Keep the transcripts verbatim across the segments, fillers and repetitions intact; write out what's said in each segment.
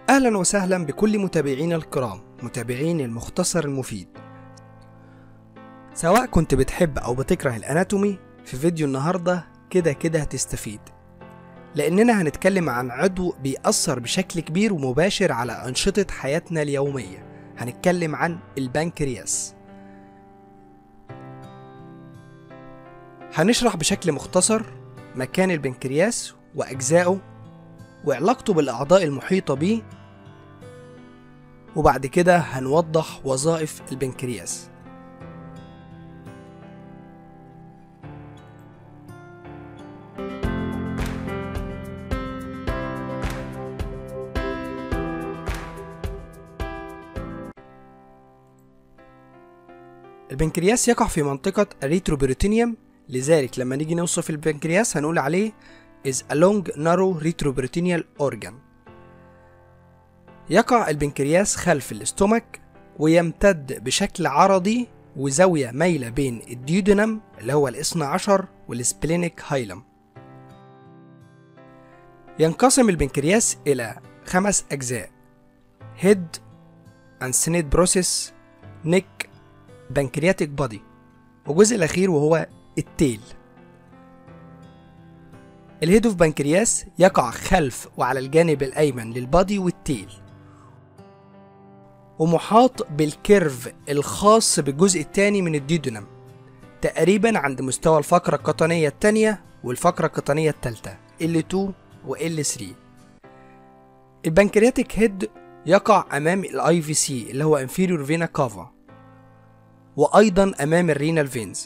أهلا وسهلا بكل متابعينا الكرام، متابعين المختصر المفيد. سواء كنت بتحب أو بتكره الأناتومي، في فيديو النهاردة كده كده هتستفيد، لأننا هنتكلم عن عضو بيأثر بشكل كبير ومباشر على أنشطة حياتنا اليومية. هنتكلم عن البنكرياس. هنشرح بشكل مختصر مكان البنكرياس وأجزائه وعلاقته بالأعضاء المحيطة بيه، وبعد كده هنوضح وظائف البنكرياس. البنكرياس يقع في منطقة الريتروبريتونيوم، لذلك لما نيجي نوصف البنكرياس هنقول عليه is a long narrow retroperitoneal organ. يقع البنكرياس خلف الاستومك ويمتد بشكل عرضي وزاوية مايلة بين الديودنم اللي هو الاثنى عشر والسبلينيك هايلم. ينقسم البنكرياس إلى خمس أجزاء: head, uncinate process, neck, pancreatic body، والجزء الأخير وهو التيل. الهيد اوف بنكرياس يقع خلف وعلى الجانب الأيمن للبادي والتيل، ومحاط بالكيرف الخاص بالجزء الثاني من الديودنم تقريبا عند مستوى الفقرة القطنية الثانية والفقرة القطنية الثالثة إل اثنين و إل ثلاثة. البنكرياتيك هيد يقع أمام الاي في سي اللي هو inferior vena cava، وأيضا أمام الرينال فينز.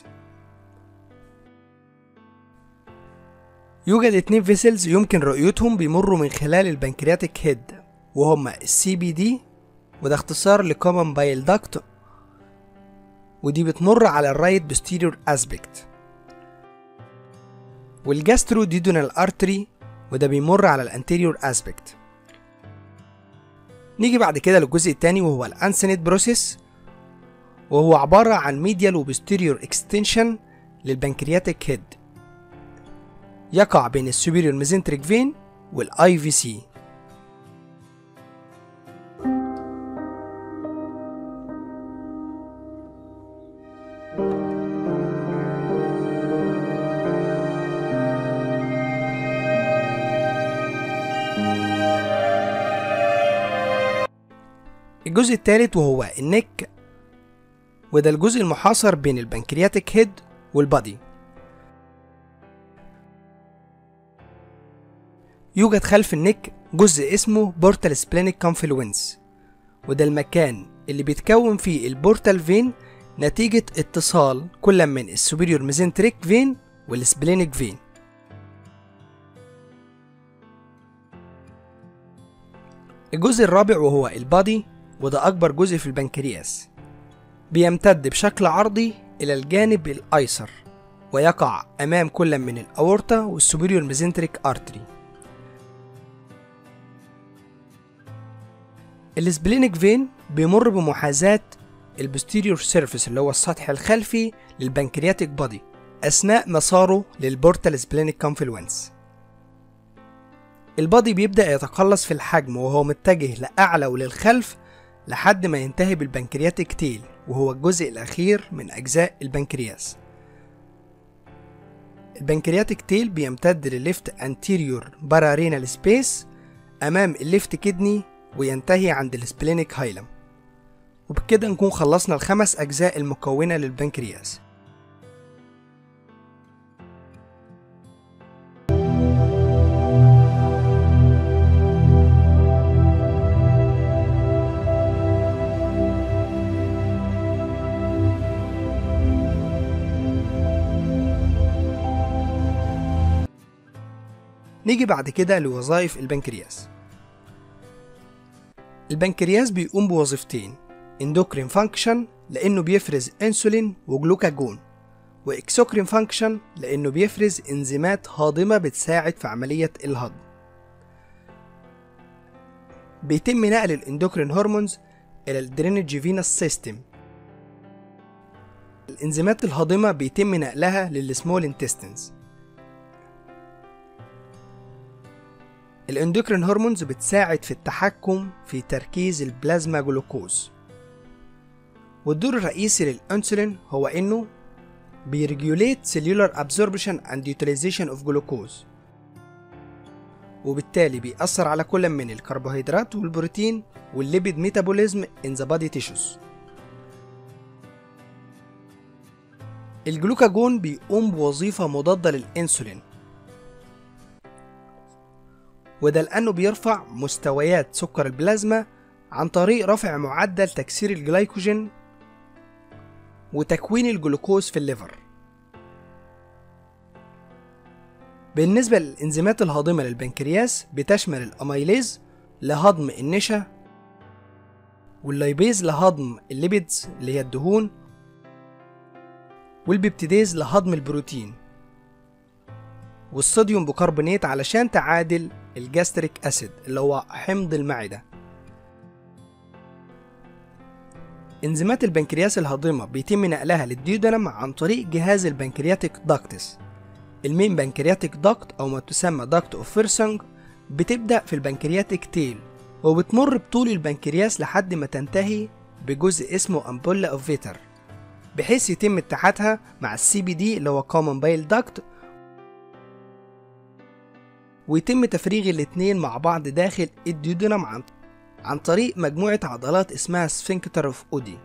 يوجد اتنين فيسلز يمكن رؤيتهم بيمروا من خلال البنكرياتيك هيد، وهما السي بي دي، وده اختصار لكومن بايل داكت، ودي بتمر على الرايت بوستيريور اسبكت، والجاسترو ديودونال ارتري، وده بيمر على الانتيريور اسبكت. نيجي بعد كده للجزء الثاني وهو الانسينيت بروسيس، وهو عبارة عن ميديال وبوستيريور اكستنشن للبنكرياتيك هيد، يقع بين السوبيريور ميزنتريك فين والاي في سي. الجزء الثالث وهو النك، وده الجزء المحاصر بين البنكرياتيك هيد والبادي. يوجد خلف النك جزء اسمه بورتال سبلينيك كونفلوينس، وده المكان اللي بيتكون فيه البورتال فين نتيجة اتصال كل من السوبيريور ميزنتريك فين والسبلينيك فين. الجزء الرابع وهو البادي، وده أكبر جزء في البنكرياس، بيمتد بشكل عرضي إلى الجانب الأيسر، ويقع أمام كل من الأورتا والسوبيريور ميزنتريك أرتري. السبلينيك فين بيمر بمحاذاة البوستيريور سيرفيس اللي هو السطح الخلفي للبنكرياتيك بادي أثناء مساره للبورتال سبلينيك كونفلوينس. البادي بيبدأ يتقلص في الحجم وهو متجه لأعلى وللخلف لحد ما ينتهي بالبنكرياتيك تيل، وهو الجزء الأخير من أجزاء البنكرياس. البنكرياتيك تيل بيمتد للليفت انتيريور بارارينال سبيس أمام الليفت كدني، وينتهي عند السبلينيك هايلم. وبكده نكون خلصنا الخمس أجزاء المكونة للبنكرياس. نيجي بعد كده لوظائف البنكرياس. البنكرياس بيقوم بوظيفتين: اندوكرين فانكشن لأنه بيفرز انسولين وجلوكاجون، واكسوكرين فانكشن لأنه بيفرز انزيمات هاضمة بتساعد في عملية الهضم. بيتم نقل الاندوكرين هرمونز إلى الدرينج فينس سيستم. الانزيمات الهاضمة بيتم نقلها للسمول انتستينز. الاندوكرين هرمونز بتساعد في التحكم في تركيز البلازما جلوكوز. والدور الرئيسي للأنسولين هو إنه بيرجوليت cellular absorption and utilization of glucose، وبالتالي بيأثر على كل من الكربوهيدرات والبروتين والليبيد ميتابوليزم in the body tissues. الجلوكاجون بيقوم بوظيفة مضادة للإنسولين، وده لأنه بيرفع مستويات سكر البلازما عن طريق رفع معدل تكسير الجلايكوجين وتكوين الجلوكوز في الليفر. بالنسبة للإنزيمات الهاضمة للبنكرياس بتشمل الأميليز لهضم النشا، واللايبيز لهضم الليبيدز اللي هي الدهون، والبيبتيديز لهضم البروتين، والصوديوم بيكربونات علشان تعادل الجاستريك أسيد اللي هو حمض المعدة. إنزيمات البنكرياس الهاضمة بيتم نقلها للديودنم عن طريق جهاز البنكرياتيك داكتس. المين بنكرياتيك داكت أو ما تسمى داكت أوف فيرسونج بتبدأ في البنكرياتيك تيل وبتمر بطول البنكرياس لحد ما تنتهي بجزء اسمه أمبولا أوف فيتر، بحيث يتم اتحادها مع السي بي دي اللي هو كومن بايل داكت، ويتم تفريغ الاتنين مع بعض داخل الديودنم عن عن طريق مجموعة عضلات اسمها سفنكتر اوف اودي.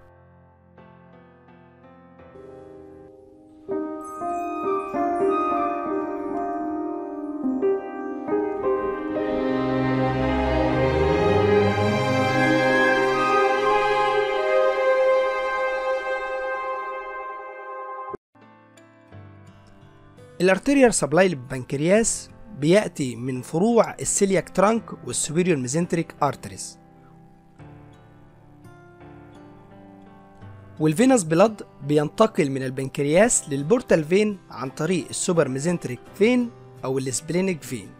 الارتيريال سبلاي للبنكرياس بيأتي من فروع السيلياك ترانك والسوبيريور ميزنتريك ارتريز، والفينس بلاد بينتقل من البنكرياس للبورتال فين عن طريق السوبر ميزنتريك فين او السبلينيك فين.